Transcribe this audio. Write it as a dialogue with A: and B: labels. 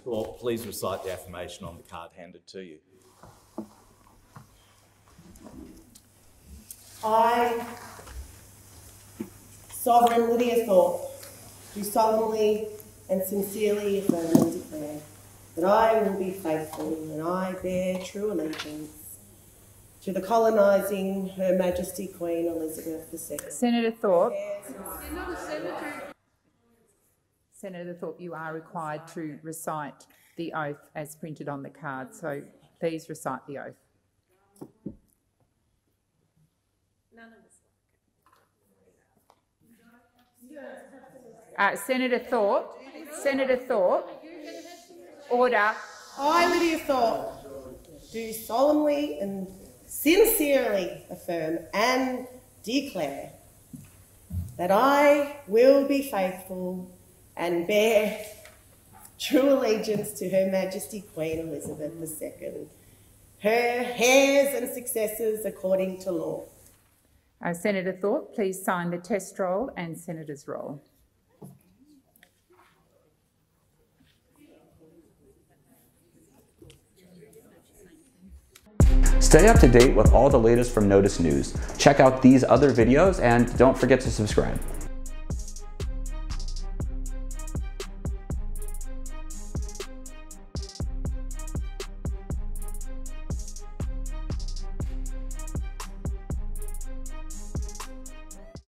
A: Thorpe, please recite the affirmation on the card handed to you.
B: I, Sovereign Lidia Thorpe, do solemnly and sincerely affirm and declare that I will be faithful and I bear true allegiance to the colonising Her Majesty Queen Elizabeth II.
C: Senator Thorpe. Senator Thorpe, you are required to recite the oath as printed on the card, so please recite the oath. Senator Thorpe, order.
B: I, Lidia Thorpe, do solemnly and sincerely affirm and declare that I will be faithful and bear true allegiance to Her Majesty Queen Elizabeth II, her heirs and successors according to law.
C: Senator Thorpe, please sign the test roll and Senator's roll.
D: Stay up to date with all the latest from Notice News. Check out these other videos and don't forget to subscribe.